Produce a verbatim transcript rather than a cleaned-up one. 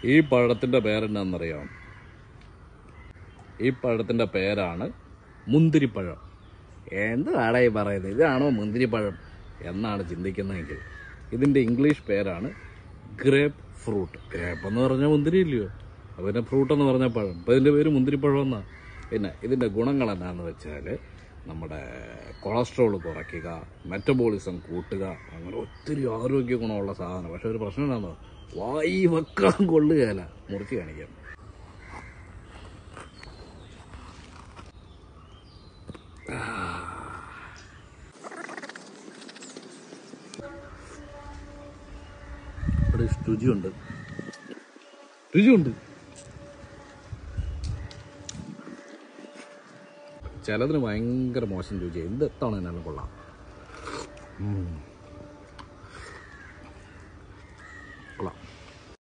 ഈ പഴത്തിൻ്റെ പേരെന്നാണെന്നറിയാം? ഈ പഴത്തിൻ്റെ പേരാണ് മുന്തിരിപ്പഴം. എന്താണ് ഈ പറയുന്നത്? ഇതാണോ മുന്തിരിപ്പഴം എന്നാണ് ചിന്തിക്കുന്നതെങ്കിൽ ഇതിൻ്റെ ഇംഗ്ലീഷ് പേരാണ് ഗ്രേപ്പ് ഫ്രൂട്ട്. ഗ്രേപ്പ് എന്ന് പറഞ്ഞാൽ മുന്തിരി ഇല്ലയോ, അപ്പോൾ പിന്നെ ഫ്രൂട്ട് എന്ന് പറഞ്ഞാൽ പഴം. അപ്പോൾ ഇതിൻ്റെ പേര് മുന്തിരിപ്പഴം എന്നാണ്. പിന്നെ ഇതിൻ്റെ ഗുണങ്ങൾ എന്താണെന്ന് വെച്ചാൽ നമ്മുടെ കൊളസ്ട്രോൾ കുറയ്ക്കുക, മെറ്റബോളിസം കൂട്ടുക, അങ്ങനെ ഒത്തിരി ആരോഗ്യ ഗുണമുള്ള സാധനം. പക്ഷെ ഒരു പ്രശ്നം എന്താണെന്നോ, വായി വെക്കാൻ കൊള്ളുകയില്ല. മുറിച്ച് കാണിക്കാം. ഇവിടെ രുചിയുണ്ട്, രുചിയുണ്ട്. ചിലതിന് ഭയങ്കര മോശം രുചിയാണ്. ഇത് എത്തവണ എന്നാലും കൊള്ളാം.